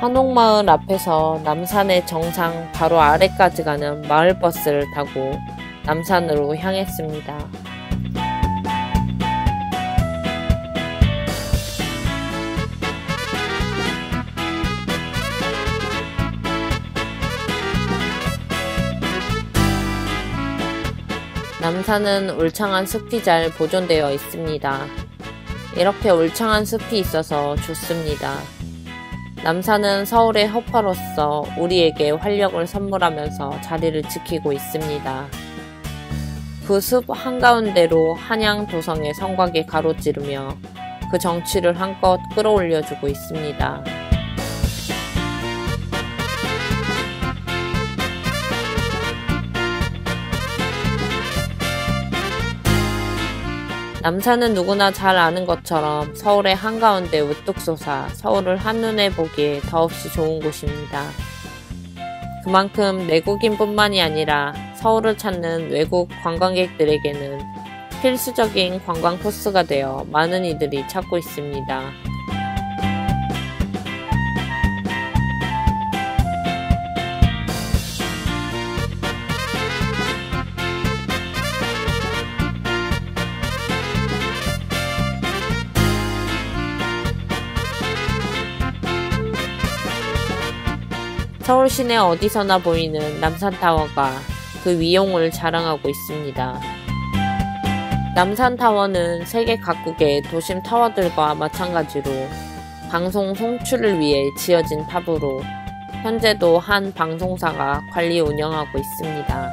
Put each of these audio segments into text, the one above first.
한옥마을 앞에서 남산의 정상 바로 아래까지 가는 마을버스를 타고 남산으로 향했습니다. 남산은 울창한 숲이 잘 보존되어 있습니다. 이렇게 울창한 숲이 있어서 좋습니다. 남산은 서울의 허파로서 우리에게 활력을 선물하면서 자리를 지키고 있습니다. 그 숲 한가운데로 한양 도성의 성곽이 가로지르며 그 정취를 한껏 끌어올려주고 있습니다. 남산은 누구나 잘 아는 것처럼 서울의 한가운데 우뚝 솟아 서울을 한눈에 보기에 더없이 좋은 곳입니다. 그만큼 내국인뿐만이 아니라 서울을 찾는 외국 관광객들에게는 필수적인 관광 코스가 되어 많은 이들이 찾고 있습니다. 서울 시내 어디서나 보이는 남산타워가 그 위용을 자랑하고 있습니다. 남산타워는 세계 각국의 도심 타워들과 마찬가지로 방송 송출을 위해 지어진 탑으로 현재도 한 방송사가 관리 운영하고 있습니다.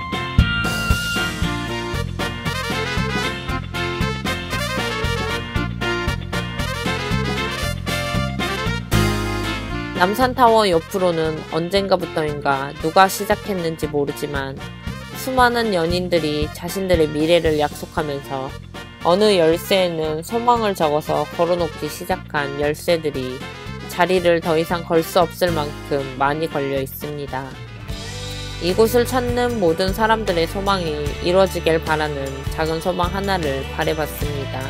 남산타워 옆으로는 언젠가부터인가 누가 시작했는지 모르지만 수많은 연인들이 자신들의 미래를 약속하면서 어느 열쇠에는 소망을 적어서 걸어놓기 시작한 열쇠들이 자리를 더 이상 걸 수 없을 만큼 많이 걸려 있습니다. 이곳을 찾는 모든 사람들의 소망이 이루어지길 바라는 작은 소망 하나를 바래봤습니다.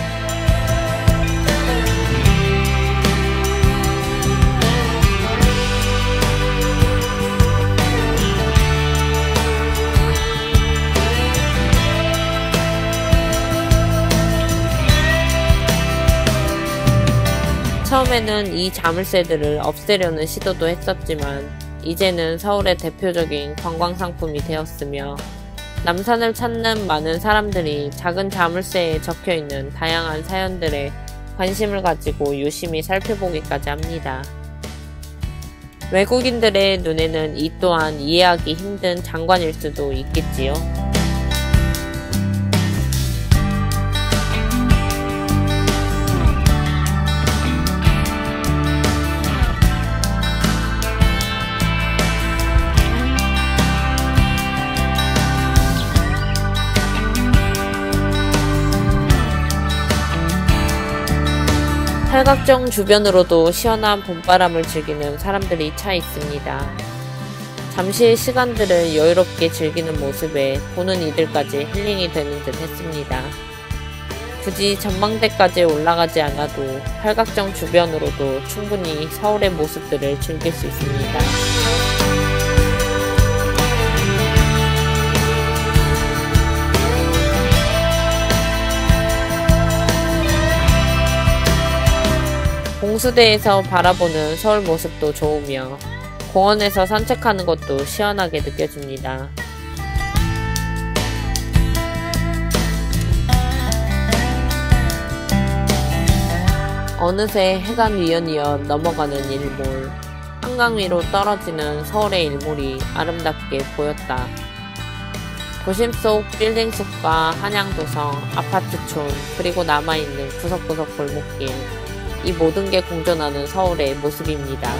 처음에는 이 자물쇠들을 없애려는 시도도 했었지만 이제는 서울의 대표적인 관광상품이 되었으며 남산을 찾는 많은 사람들이 작은 자물쇠에 적혀있는 다양한 사연들에 관심을 가지고 유심히 살펴보기까지 합니다. 외국인들의 눈에는 이 또한 이해하기 힘든 장관일 수도 있겠지요. 팔각정 주변으로도 시원한 봄바람을 즐기는 사람들이 차 있습니다. 잠시의 시간들을 여유롭게 즐기는 모습에 보는 이들까지 힐링이 되는 듯 했습니다. 굳이 전망대까지 올라가지 않아도 팔각정 주변으로도 충분히 서울의 모습들을 즐길 수 있습니다. 공수대에서 바라보는 서울 모습도 좋으며 공원에서 산책하는 것도 시원하게 느껴집니다. 어느새 해가 뉘엿뉘엿 넘어가는 일몰, 한강 위로 떨어지는 서울의 일몰이 아름답게 보였다. 도심 속 빌딩 숲과 한양도성, 아파트촌, 그리고 남아있는 구석구석 골목길, 이 모든 게 공존하는 서울의 모습입니다.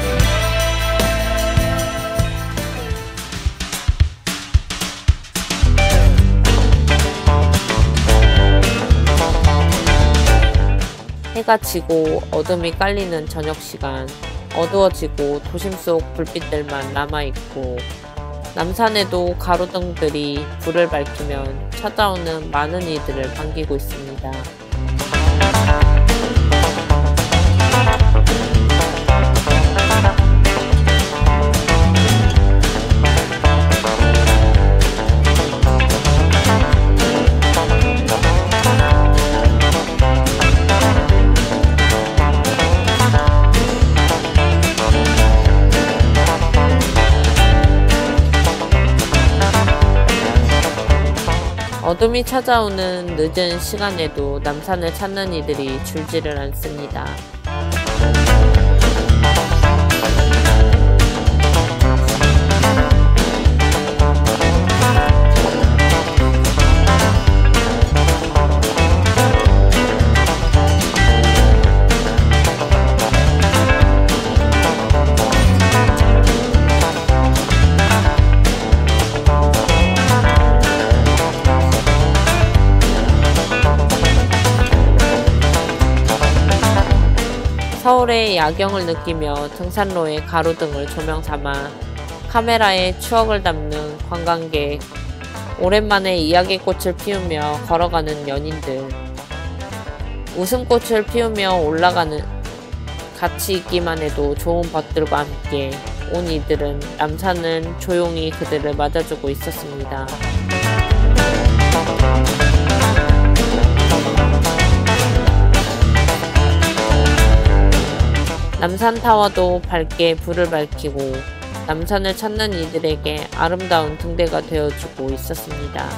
해가 지고 어둠이 깔리는 저녁시간, 어두워지고 도심 속 불빛들만 남아있고 남산에도 가로등들이 불을 밝히면 찾아오는 많은 이들을 반기고 있습니다. 어둠이 찾아오는 늦은 시간에도 남산을 찾는 이들이 줄지를 않습니다. 서울의 야경을 느끼며 등산로에 가로등을 조명삼아 카메라에 추억을 담는 관광객, 오랜만에 이야기꽃을 피우며 걸어가는 연인들, 웃음꽃을 피우며 올라가는 같이 있기만 해도 좋은 벗들과 함께 온 이들은 남산은 조용히 그들을 맞아주고 있었습니다. 남산타워도 밝게 불을 밝히고 남산을 찾는 이들에게 아름다운 등대가 되어주고 있었습니다.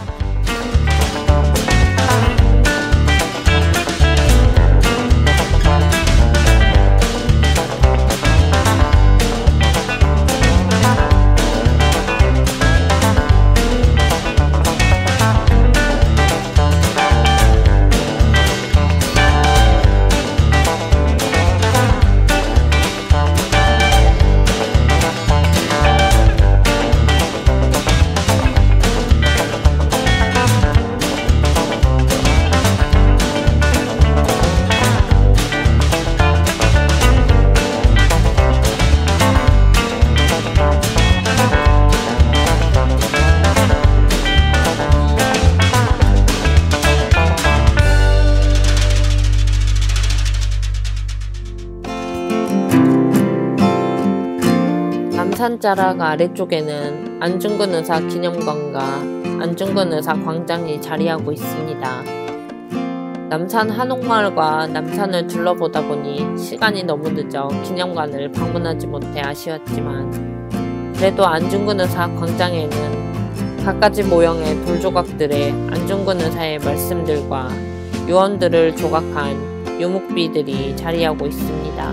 남산자락 아래쪽에는 안중근 의사 기념관과 안중근 의사 광장이 자리하고 있습니다. 남산 한옥마을과 남산을 둘러보다 보니 시간이 너무 늦어 기념관을 방문하지 못해 아쉬웠지만 그래도 안중근 의사 광장에는 갖가지 모형의 돌조각들의 안중근 의사의 말씀들과 유언들을 조각한 유목비들이 자리하고 있습니다.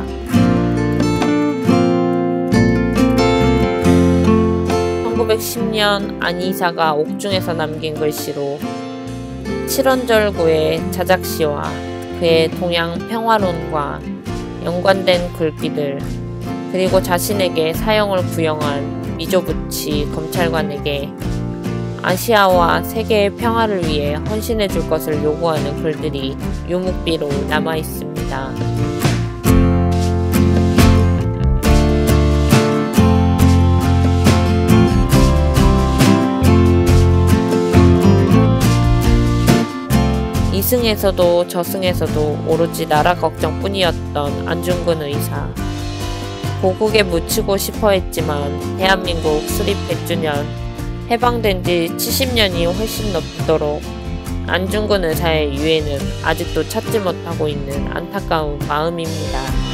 1910년 안 이사가 옥중에서 남긴 글씨로 칠원절구의 자작시와 그의 동양 평화론과 연관된 글귀들, 그리고 자신에게 사형을 구형한 미조부치 검찰관에게 아시아와 세계의 평화를 위해 헌신해 줄 것을 요구하는 글들이 유목비로 남아 있습니다. 이승에서도 저승에서도 오로지 나라 걱정뿐이었던 안중근 의사. 고국에 묻히고 싶어 했지만 대한민국 수립 100주년, 해방된 지 70년이 훨씬 넘도록 안중근 의사의 유해는 아직도 찾지 못하고 있는 안타까운 마음입니다.